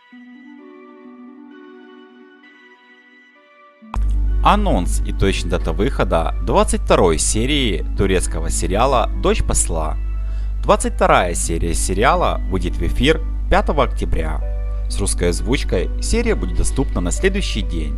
Анонс и точная дата выхода 22 серии турецкого сериала «Дочь посла». 22 серия сериала выйдет в эфир 5 октября. С русской озвучкой серия будет доступна на следующий день.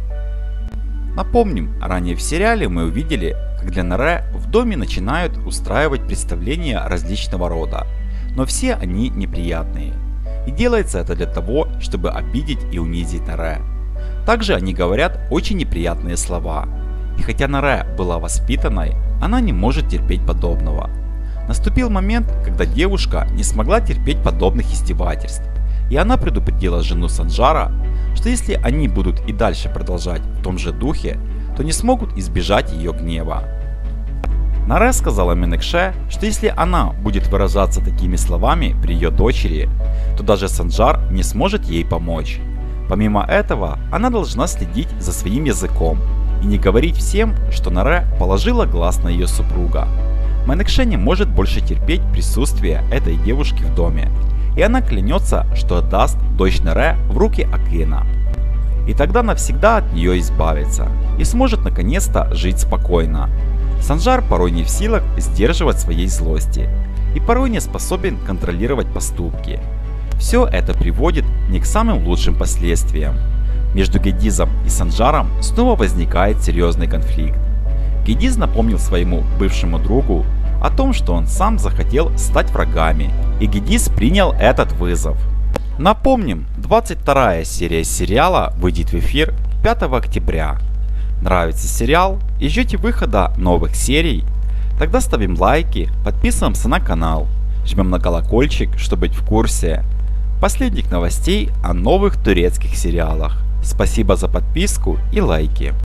Напомним, ранее в сериале мы увидели, как для Наре в доме начинают устраивать представления различного рода, но все они неприятные. И делается это для того, чтобы обидеть и унизить Наре. Также они говорят очень неприятные слова. И хотя Наре была воспитанной, она не может терпеть подобного. Наступил момент, когда девушка не смогла терпеть подобных издевательств. И она предупредила жену Санжара, что если они будут и дальше продолжать в том же духе, то не смогут избежать ее гнева. Наре сказала Менекше, что если она будет выражаться такими словами при ее дочери, то даже Санжар не сможет ей помочь. Помимо этого, она должна следить за своим языком и не говорить всем, что Наре положила глаз на ее супруга. Менекше не может больше терпеть присутствие этой девушки в доме, и она клянется, что отдаст дочь Наре в руки Акена. И тогда навсегда от нее избавится и сможет наконец-то жить спокойно. Санжар порой не в силах сдерживать своей злости и порой не способен контролировать поступки. Все это приводит не к самым лучшим последствиям. Между Гедизом и Санжаром снова возникает серьезный конфликт. Гедиз напомнил своему бывшему другу о том, что он сам захотел стать врагами, и Гедиз принял этот вызов. Напомним, 22 серия сериала выйдет в эфир 5 октября. Нравится сериал и ждете выхода новых серий? Тогда ставим лайки, подписываемся на канал, жмем на колокольчик, чтобы быть в курсе последних новостей о новых турецких сериалах. Спасибо за подписку и лайки.